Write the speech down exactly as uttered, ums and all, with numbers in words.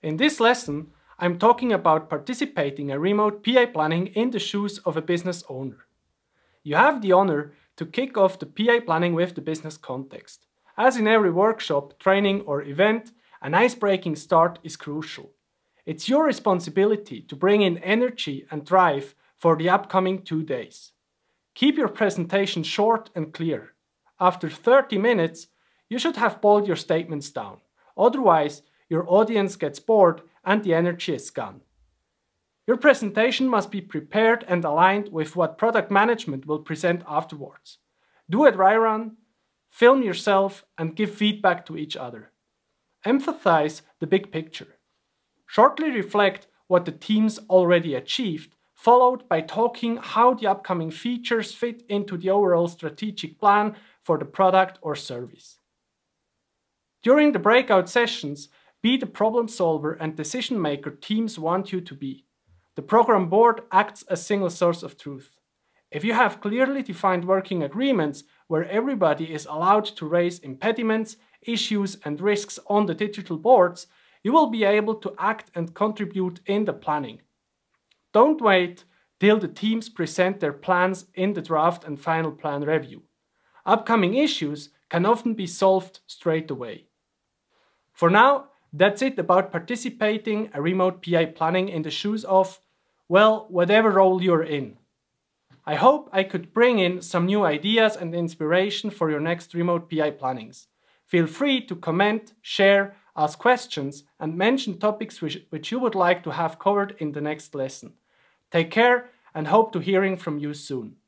In this lesson, I'm talking about participating in remote P A planning in the shoes of a business owner. You have the honor to kick off the P A planning with the business context. As in every workshop, training or event, an ice-breaking start is crucial. It's your responsibility to bring in energy and drive for the upcoming two days. Keep your presentation short and clear. After thirty minutes, you should have boiled your statements down. Otherwise, your audience gets bored and the energy is gone. Your presentation must be prepared and aligned with what product management will present afterwards. Do a dry run, film yourself, and give feedback to each other. Emphasize the big picture. Shortly reflect what the teams already achieved, followed by talking how the upcoming features fit into the overall strategic plan for the product or service. During the breakout sessions, be the problem solver and decision maker teams want you to be. The program board acts as a single source of truth. If you have clearly defined working agreements where everybody is allowed to raise impediments, issues, and risks on the digital boards, you will be able to act and contribute in the planning. Don't wait till the teams present their plans in the draft and final plan review. Upcoming issues can often be solved straight away. For now, that's it about participating in remote P A planning in the shoes of, well, whatever role you're in. I hope I could bring in some new ideas and inspiration for your next remote P A plannings. Feel free to comment, share, ask questions, and mention topics which, which you would like to have covered in the next lesson. Take care and hope to hearing from you soon.